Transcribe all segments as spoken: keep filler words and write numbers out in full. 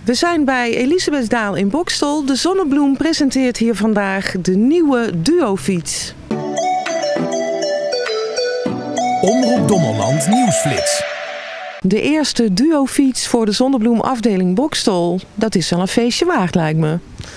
We zijn bij Elisabethdaal in Boxtel. De Zonnebloem presenteert hier vandaag de nieuwe duofiets. Omroep Dommelland Nieuwsflits. De eerste duofiets voor de Zonnebloem afdeling Boxtel. Dat is wel een feestje waard, lijkt me.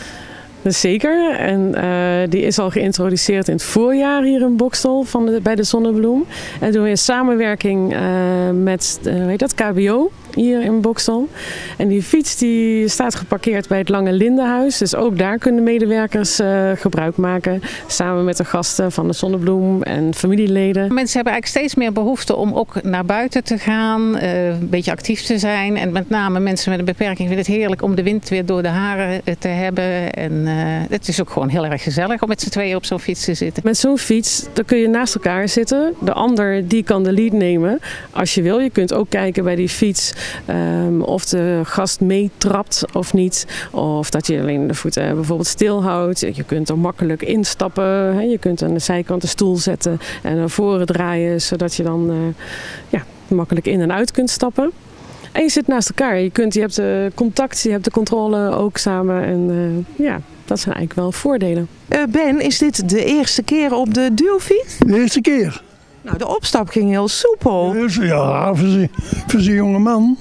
Zeker. En uh, die is al geïntroduceerd in het voorjaar hier in Boxtel van de, bij de Zonnebloem. En doen we in samenwerking uh, met uh, hoe heet dat, K B O hier in Boxtel. En die fiets die staat geparkeerd bij het Lange Lindenhuis. Dus ook daar kunnen medewerkers uh, gebruik maken. Samen met de gasten van de Zonnebloem en familieleden. Mensen hebben eigenlijk steeds meer behoefte om ook naar buiten te gaan. Uh, een beetje actief te zijn. En met name mensen met een beperking vinden het heerlijk om de wind weer door de haren te hebben. En uh, het is ook gewoon heel erg gezellig om met z'n tweeën op zo'n fiets te zitten. Met zo'n fiets dan kun je naast elkaar zitten. De ander die kan de lead nemen als je wil. Je kunt ook kijken bij die fiets um, of de gast meetrapt of niet. Of dat je alleen de voeten bijvoorbeeld stilhoudt. Je kunt er makkelijk instappen. Hè. Je kunt aan de zijkant een stoel zetten en naar voren draaien. Zodat je dan uh, ja, makkelijk in en uit kunt stappen. En je zit naast elkaar. Je, kunt, je hebt de contact, je hebt de controle ook samen. En uh, ja, dat zijn eigenlijk wel voordelen. Uh, Ben, is dit de eerste keer op de duofiets? De eerste keer. Nou, de opstap ging heel soepel. Ja, voor zo'n voor zo'n jonge man.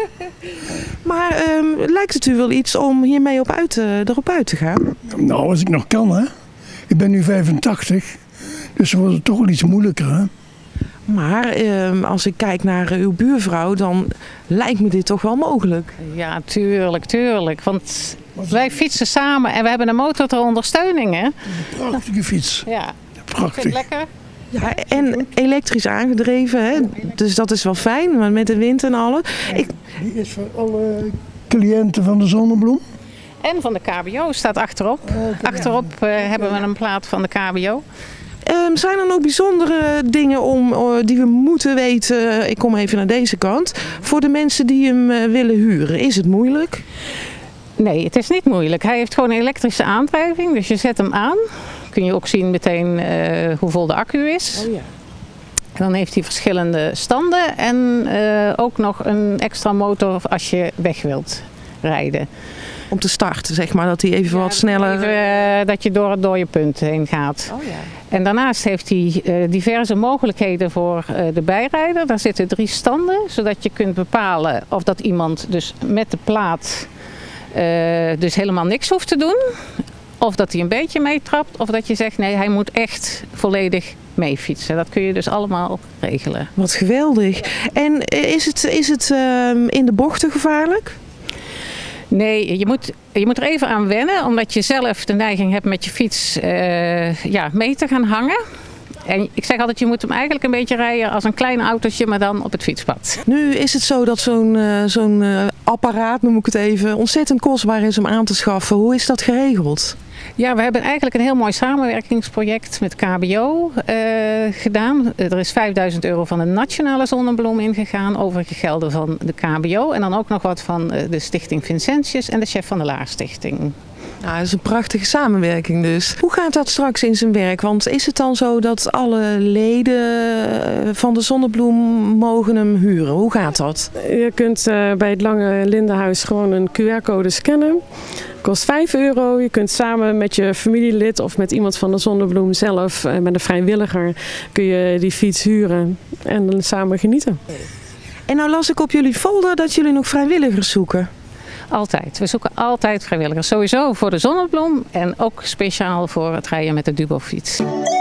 Maar um, lijkt het u wel iets om hiermee op uit, uh, erop uit te gaan? Nou, als ik nog kan, hè. Ik ben nu vijfentachtig, dus dan wordt het toch wel iets moeilijker, hè. Maar um, als ik kijk naar uh, uw buurvrouw, dan lijkt me dit toch wel mogelijk. Ja, tuurlijk, tuurlijk. Want wij fietsen samen en we hebben een motor ter ondersteuning, hè. Een prachtige fiets. Ja, prachtig. vind het lekker. Ja, en elektrisch aangedreven, hè? Dus dat is wel fijn, maar met de wind en alles. Ik... Die is voor alle cliënten van de Zonnebloem. En van de K B O staat achterop. Achterop uh, hebben we een plaat van de K B O. Um, zijn er nog bijzondere dingen om, uh, die we moeten weten? Ik kom even naar deze kant. Voor de mensen die hem uh, willen huren, is het moeilijk? Nee, het is niet moeilijk. Hij heeft gewoon een elektrische aandrijving, dus je zet hem aan. Kun je ook zien meteen uh, hoe vol de accu is. Oh ja. En dan heeft hij verschillende standen en uh, ook nog een extra motor als je weg wilt rijden. Om te starten, zeg maar, dat hij even ja, wat sneller... Even, uh, dat je door het dode punt heen gaat. Oh ja. En daarnaast heeft hij uh, diverse mogelijkheden voor uh, de bijrijder. Daar zitten drie standen, zodat je kunt bepalen of dat iemand dus met de plaat uh, dus helemaal niks hoeft te doen. Of dat hij een beetje meetrapt, of dat je zegt nee, hij moet echt volledig mee fietsen. Dat kun je dus allemaal regelen. Wat geweldig. En is het, is het uh, in de bochten gevaarlijk? Nee, je moet, je moet er even aan wennen, omdat je zelf de neiging hebt met je fiets uh, ja, mee te gaan hangen. En ik zeg altijd, je moet hem eigenlijk een beetje rijden als een klein autootje, maar dan op het fietspad. Nu is het zo dat zo'n uh, zo'n uh, apparaat, noem ik het even, ontzettend kostbaar is om aan te schaffen. Hoe is dat geregeld? Ja, we hebben eigenlijk een heel mooi samenwerkingsproject met K B O uh, gedaan. Er is vijfduizend euro van de Nationale Zonnebloem ingegaan, overige gelden van de K B O. En dan ook nog wat van de Stichting Vincentius en de chef van de Laarstichting. Nou, dat is een prachtige samenwerking dus. Hoe gaat dat straks in zijn werk? Want is het dan zo dat alle leden van de Zonnebloem mogen hem huren? Hoe gaat dat? Je kunt uh, bij het Lange Lindenhuis gewoon een Q R-code scannen. Kost vijf euro. Je kunt samen met je familielid of met iemand van de Zonnebloem zelf, met een vrijwilliger, kun je die fiets huren en dan samen genieten. En nou las ik op jullie folder dat jullie nog vrijwilligers zoeken. Altijd. We zoeken altijd vrijwilligers. Sowieso voor de Zonnebloem en ook speciaal voor het rijden met de duofiets.